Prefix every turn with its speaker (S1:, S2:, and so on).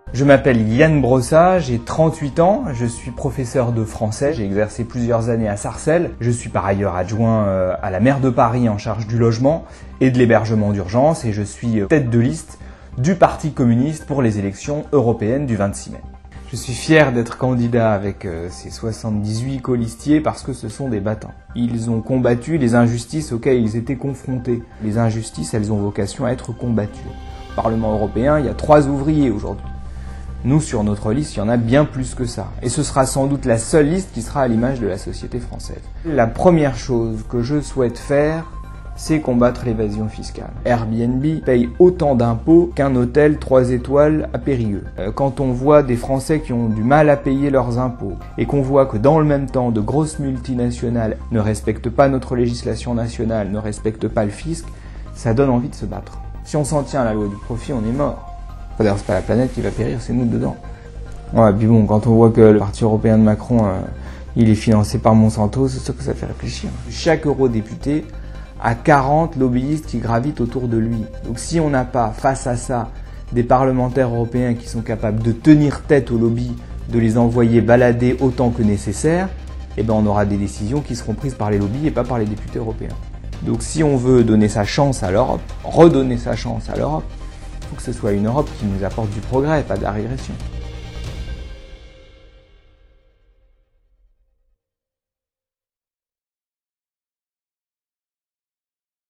S1: Je m'appelle Yann Brossat, j'ai 38 ans, je suis professeur de français, j'ai exercé plusieurs années à Sarcelles. Je suis par ailleurs adjoint à la maire de Paris en charge du logement et de l'hébergement d'urgence et je suis tête de liste du Parti communiste pour les élections européennes du 26 mai. Je suis fier d'être candidat avec ces 78 colistiers parce que ce sont des battants. Ils ont combattu les injustices auxquelles ils étaient confrontés. Les injustices, elles ont vocation à être combattues. Au Parlement européen, il y a 3 ouvriers aujourd'hui. Nous, sur notre liste, il y en a bien plus que ça. Et ce sera sans doute la seule liste qui sera à l'image de la société française. La première chose que je souhaite faire, c'est combattre l'évasion fiscale. Airbnb paye autant d'impôts qu'un hôtel 3 étoiles à Périgueux. Quand on voit des Français qui ont du mal à payer leurs impôts et qu'on voit que dans le même temps, de grosses multinationales ne respectent pas notre législation nationale, ne respectent pas le fisc, ça donne envie de se battre. Si on s'en tient à la loi du profit, on est mort. D'ailleurs, c'est pas la planète qui va périr, c'est nous dedans. Ouais, puis bon, quand on voit que le parti européen de Macron, il est financé par Monsanto, c'est sûr que ça fait réfléchir. Chaque eurodéputé a 40 lobbyistes qui gravitent autour de lui. Donc si on n'a pas, face à ça, des parlementaires européens qui sont capables de tenir tête aux lobbies, de les envoyer balader autant que nécessaire, eh ben on aura des décisions qui seront prises par les lobbies et pas par les députés européens. Donc si on veut donner sa chance à l'Europe, redonner sa chance à l'Europe, il faut que ce soit une Europe qui nous apporte du progrès, pas de la régression.